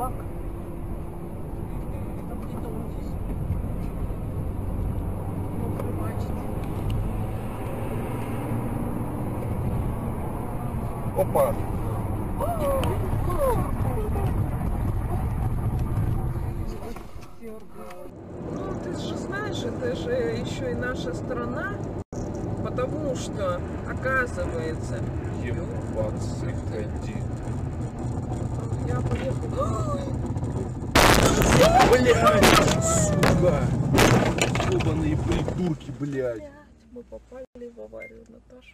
собак. Там где-то он здесь. Ну, рыбачит. Опа! Ну, ты же знаешь, это же еще и наша страна, потому что, оказывается... Ебаться, ходи. Я поехала... Блядь, сука! Ебаные придурки, блядь. Мы попали в аварию, Наташа.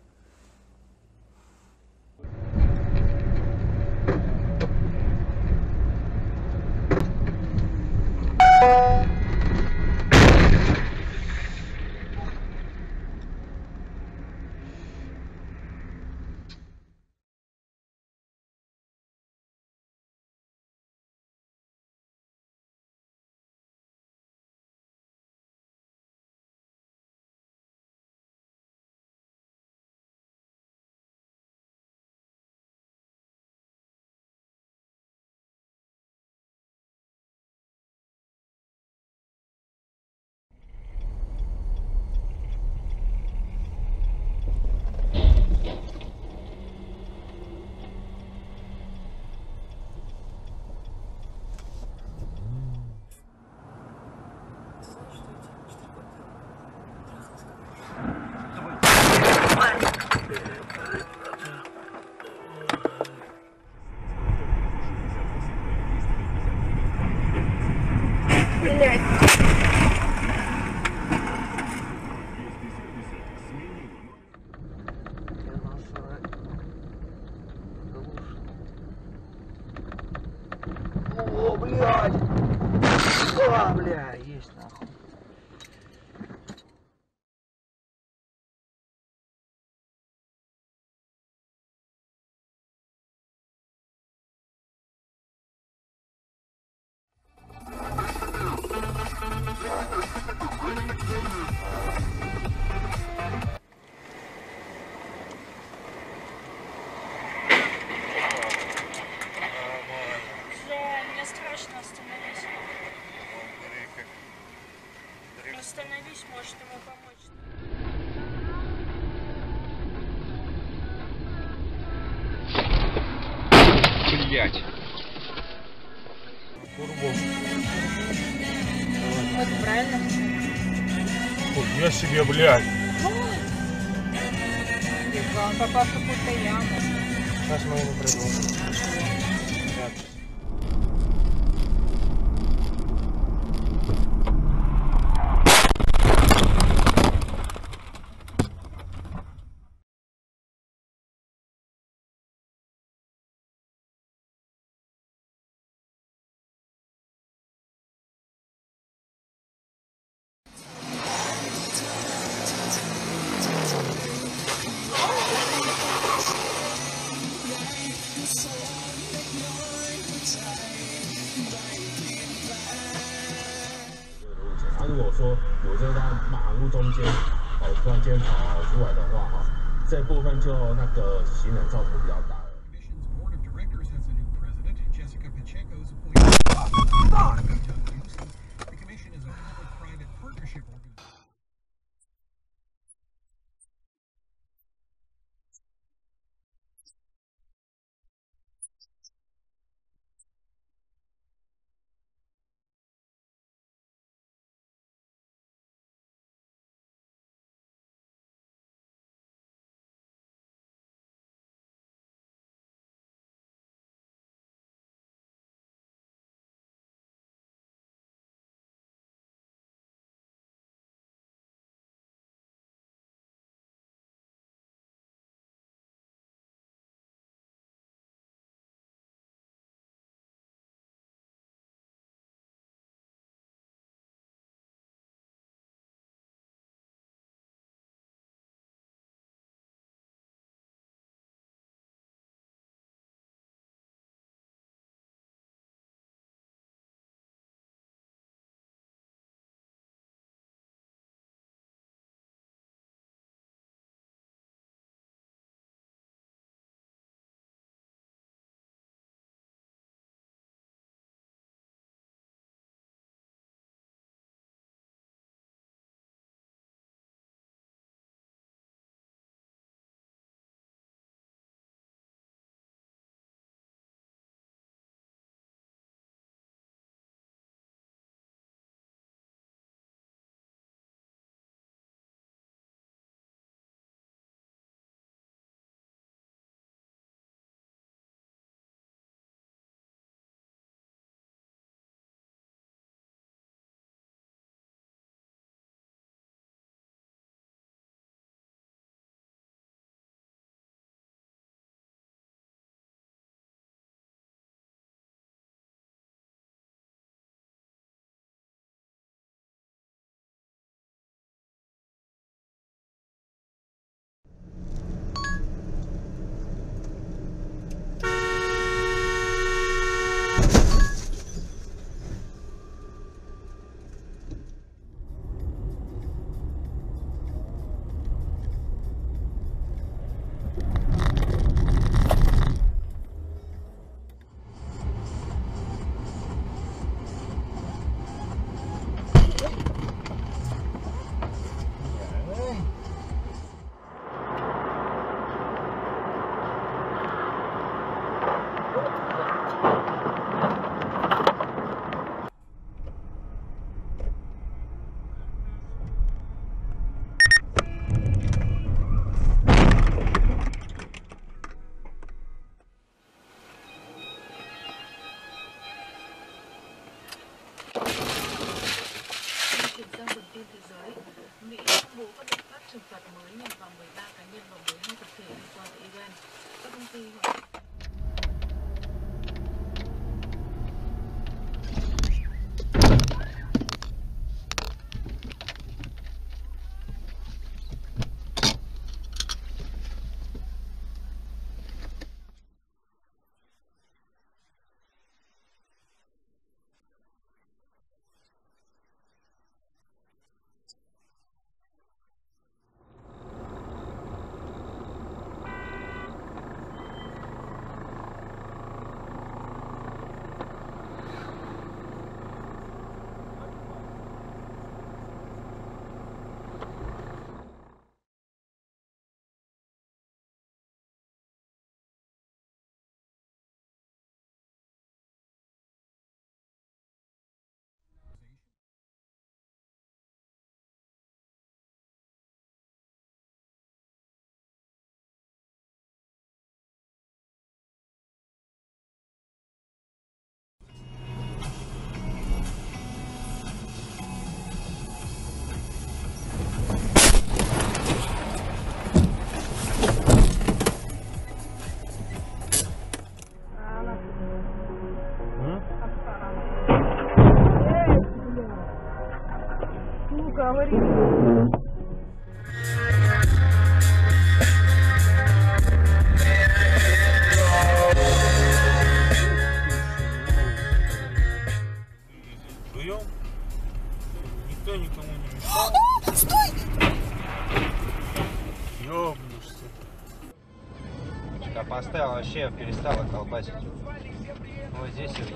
О, блядь! А, бля, есть нахуй. Мне страшно, остановись. Остановись, может ему помочь. Блять. Вот правильно. Я себе, блядь. Он попал в какую-то яму. Сейчас мы ему предложим. 如果说有人在马路中间突然间跑出来的话这部分就那个行人造成比较大了。 ты ее. Вдвоем никто никому не мешал. Стой! Ёбнешься. Я поставил, вообще перестала колбасить. Вот здесь и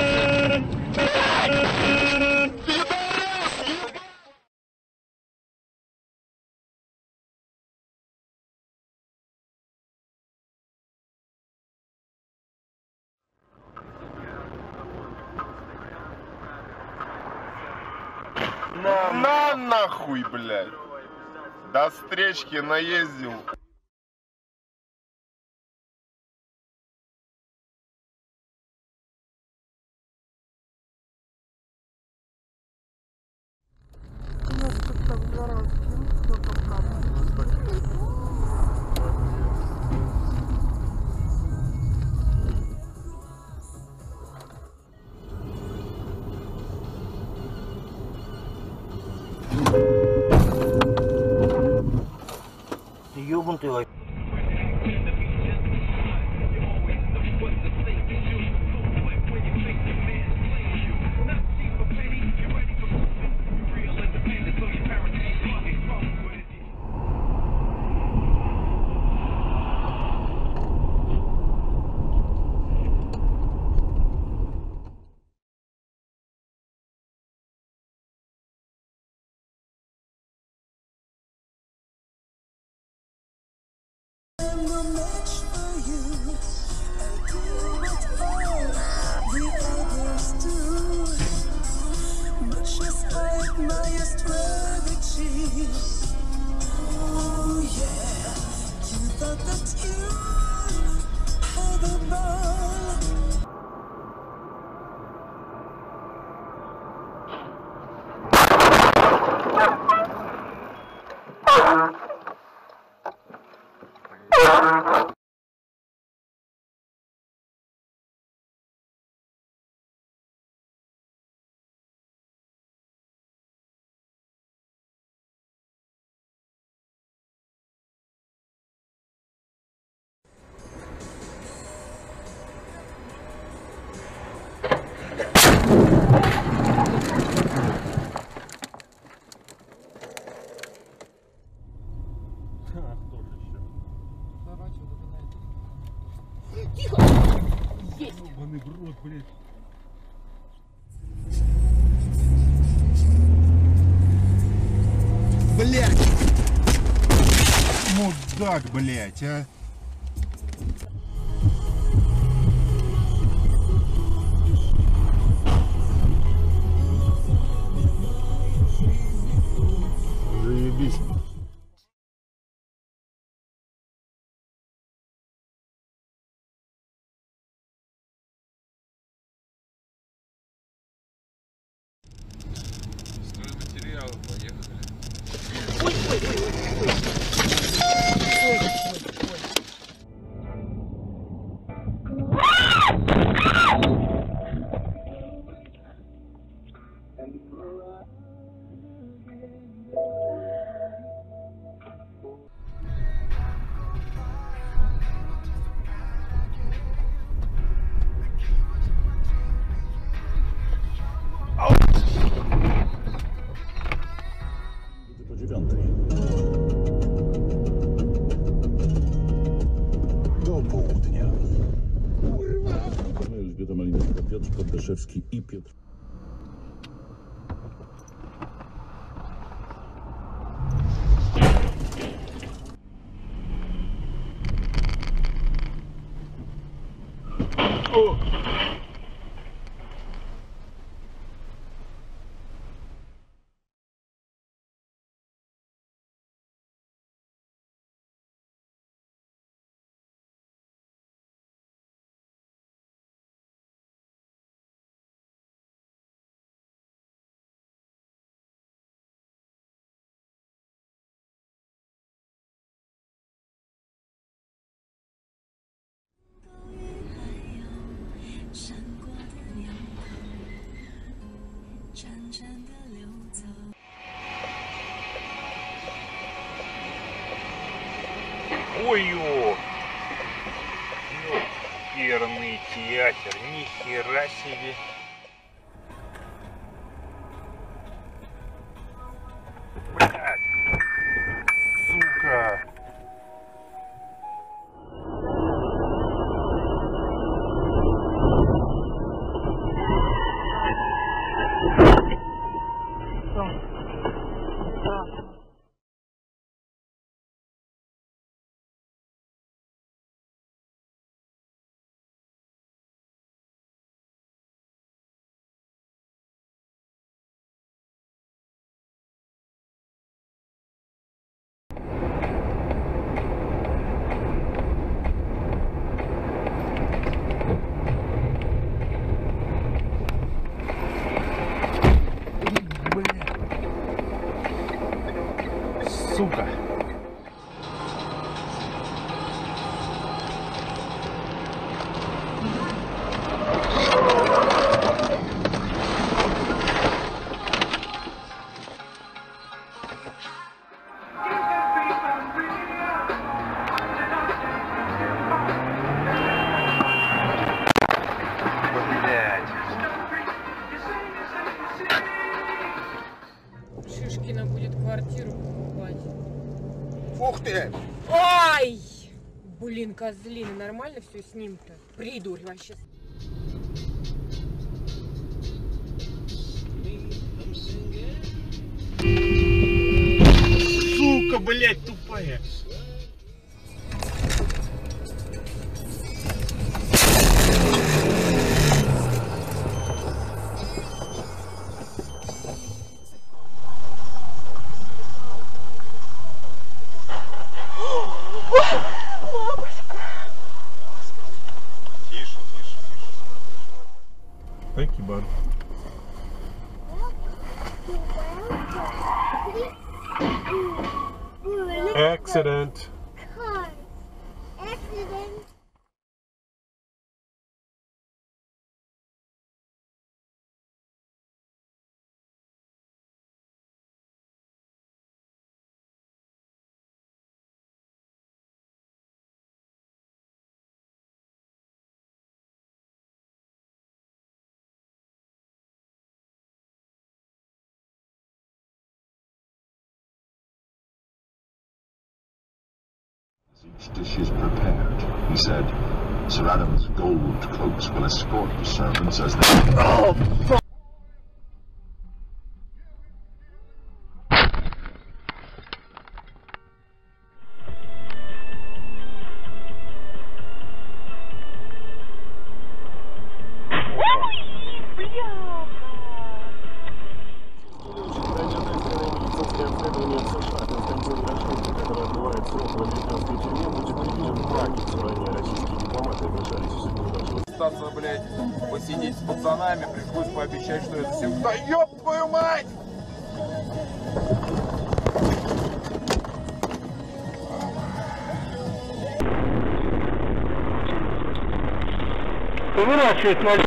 На нахуй, блядь. До встречки наездил. ёбнутый лайк. Ебаный в рот, блядь. Блядь! Мудак, блядь, а! Заебись. Стройматериалы, поехали. Ой. do południa. Elżbieta Malinowska, Piotr Podeszewski i Piotr. Ой-ё! Ёперный театр, нихера себе! Блядь! Сука! Сука! Шишкина будет квартиру покупать. Ух ты! Ай! Блин, козлины, нормально все с ним-то? Придурь вообще. Сука, блядь, тупая! Тише, тише, тише. Thank you, bud. Accident. Accident. Each dish is prepared, he said. Sir Adam's gold cloaks will escort the servants as they... Oh, fuck! Остаться, блядь, посидеть с пацанами, пришлось пообещать, что это всем... Да ёб твою мать! Поворачивает на...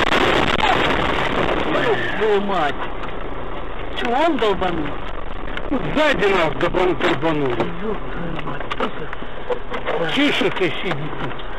Ёб твою мать! Чего он долбанул? Сзади нас долбанули. Ёб твою мать! Тише ты сиди тут.